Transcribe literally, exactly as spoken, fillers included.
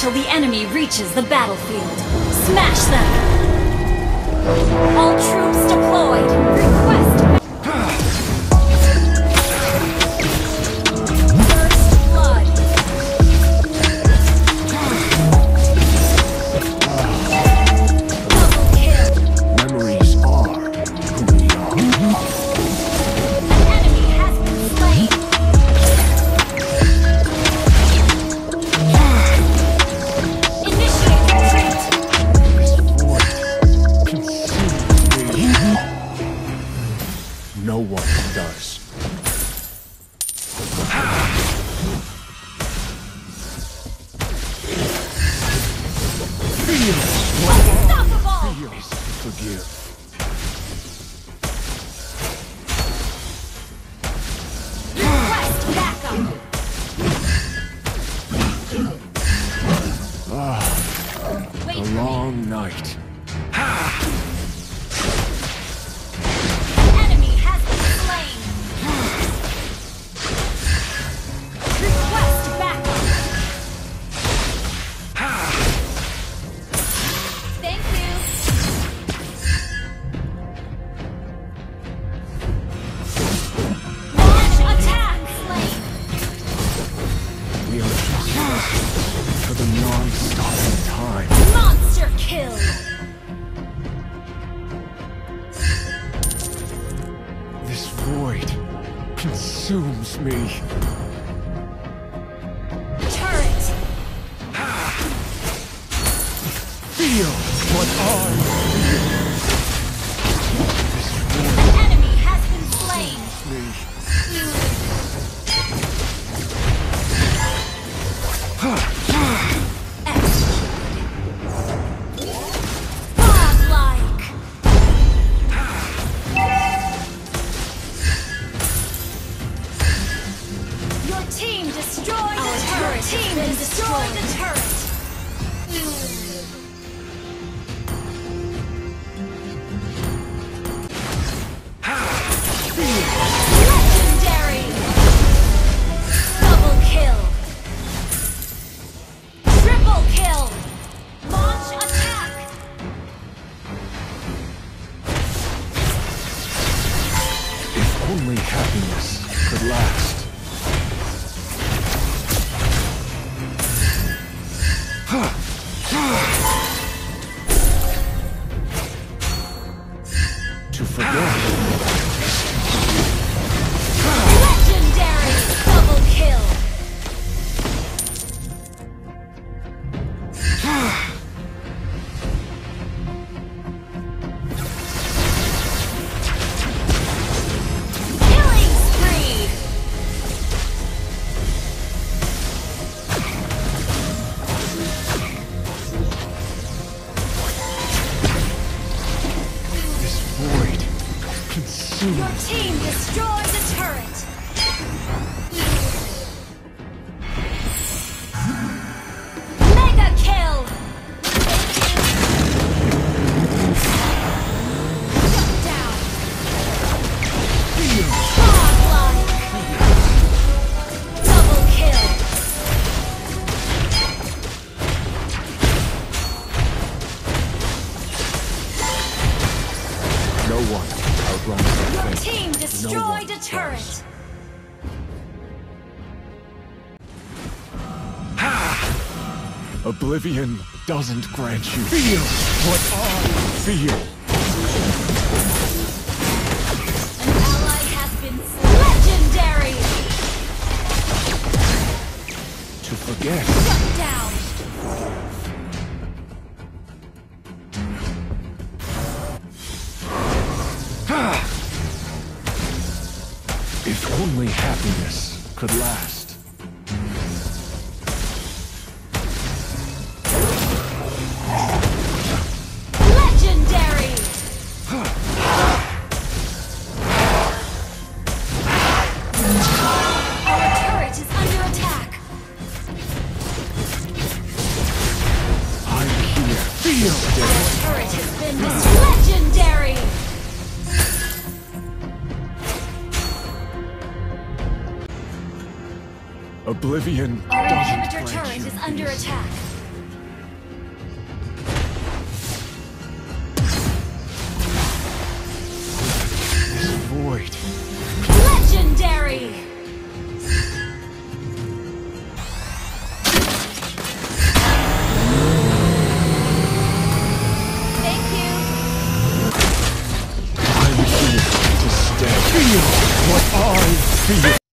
until the enemy reaches the battlefield. Smash them! All troops deployed! Request... No one does. Feel Unstoppable! Feels forgive. Request backup! Ah, Wait a for long me. night. Enemy has been slain! Request backup! Thank you! Launch attack! Slain! We are just for the non-stopping time. Monster kill! This void consumes me. Turret! Feel what I feel. This void Enemy has been slain! me. Godlike! Your team destroyed the turret! Your team destroyed the turret! Legendary! Double kill! Triple kill! Launch attack! If only happiness could last. To forget. Legendary! Double kill! Killing spree! This void consumes. Your team destroyed the turret! Mega kill! Shut down! Godlike! Double kill! No one outruns their Your fate. team No destroyed one a does. turret! Oblivion doesn't grant you. Feel what I feel. An ally has been legendary! To forget. Shut down! If only happiness could last. Legendary! Our turret is under attack! I'm here. Feel Our it. turret has been destroyed! Legendary! Oblivion Our doesn't inhibitor grant turret you is under peace. attack. feel.